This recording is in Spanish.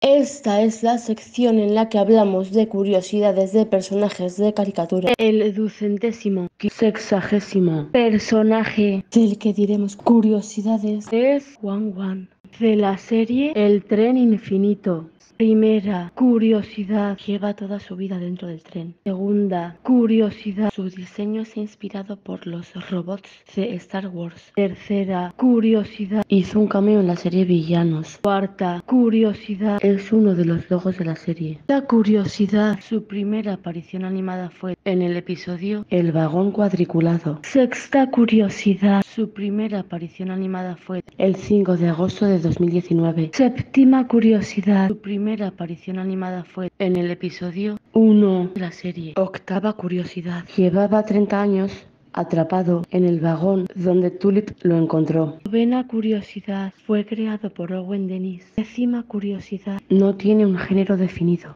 Esta es la sección en la que hablamos de curiosidades de personajes de caricatura. El 260º personaje del que diremos curiosidades es Wan Wan, de la serie El Tren Infinito. Primera curiosidad, lleva toda su vida dentro del tren. Segunda curiosidad, su diseño es inspirado por los robots de Star Wars. Tercera curiosidad, hizo un cameo en la serie Villanos. Cuarta curiosidad, es uno de los logos de la serie. La curiosidad, su primera aparición animada fue en el episodio El vagón cuadriculado. Sexta curiosidad, su primera aparición animada fue el 5 de agosto de 2019. Séptima curiosidad, su primera aparición animada fue en el episodio 1 de la serie. Octava curiosidad, llevaba 30 años atrapado en el vagón donde Tulip lo encontró. Novena curiosidad, fue creado por Owen Dennis. Décima curiosidad, no tiene un género definido.